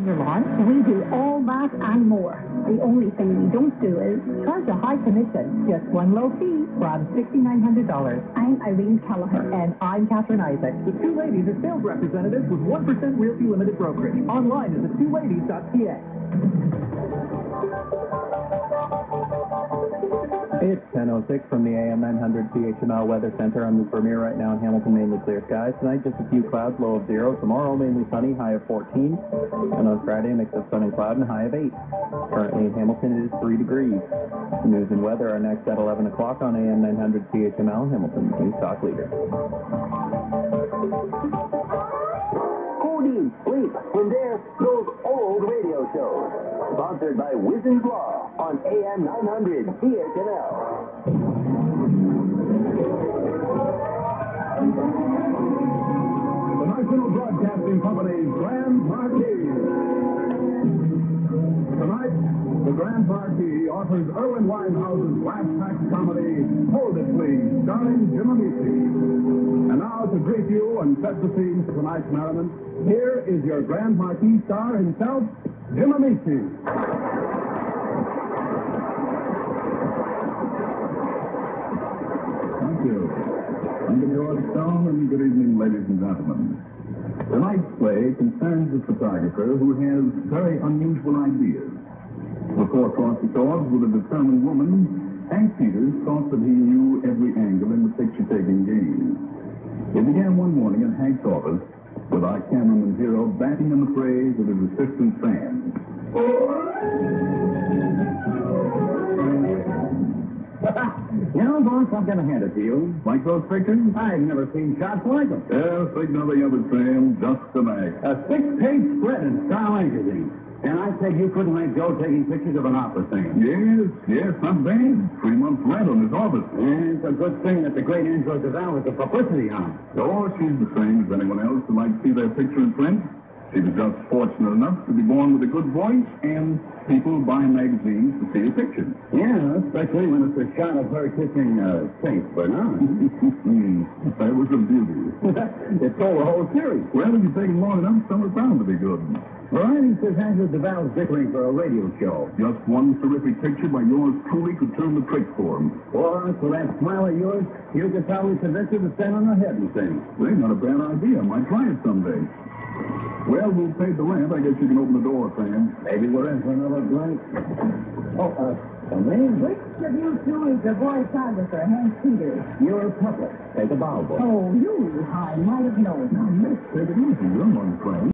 your lawn. We do all that and more. The only thing we don't do is charge a high commission. Just one low fee from $6,900. I'm Irene Callahan. And I'm Catherine Isaac. The Two Ladies are sales representatives with 1% Realty Limited brokerage. Online is at twoladies.ca. It's 10:06 from the AM900 CHML Weather Center. I'm Luke Vermeer right now in Hamilton, mainly clear skies. Tonight, just a few clouds, low of 0. Tomorrow, mainly sunny, high of 14. And on Friday, a mix of sun and cloud and high of 8. Currently in Hamilton, it is 3 degrees. News and weather are next at 11 o'clock on AM900 CHML, Hamilton News Talk Leader. Cody, sleep, and there, those old radio shows. Sponsored by Wizen's Law on AM900 CHML. The National Broadcasting Company's Grand Marquee. Tonight, the Grand Marquee offers Irwin Winehouse's laugh-track comedy, Hold It Please, starring Jim Amici. And now, to greet you and set the scene for tonight's merriment, here is your Grand Marquee star himself, Jim Amici. Thank you. I'm George Stone, and good evening, ladies and gentlemen. Tonight's play concerns a photographer who has very unusual ideas. Before crossing swords with a determined woman, Hank Peters thought that he knew every angle in the picture-taking game. It began one morning in Hank's office with our cameraman hero batting in the praise of his assistant Sam. You know, boss, I'm going to hand it to you. Like those pictures? I've never seen shots like them. Yes, ignore the other, Sam. Just an act. A 6-page spread in Star Magazine. And I said you couldn't make Joe taking pictures of an opera singer. Yes, not bad. 3 months rent on his office. And it's a good thing that the great Angela DeVal is a publicity hound. Oh, she's the same as anyone else who likes to see their picture in print. She was just fortunate enough to be born with a good voice, and people buy magazines to see her picture. Yeah, especially when it's a shot of her kissing St. Bernard. That was a beauty. It sold the whole series. Well, if you take them long enough, some are bound to be good. Variety says Angela DeVal's dickering for a radio show. Just one terrific picture by yours truly could turn the trick for him. Boy, so that smile of yours, you could probably convince her to stand on her head and sing. Well, not a bad idea. I might try it someday. Well, we'll pay the rent. I guess you can open the door, Sam. Maybe we're in for another drink. The main which of you two is the voice photographer, Hank Peters? You're a public. Take a bow, boy. Oh, you, I might have known. Now, miss, take it easy. You're on the plane.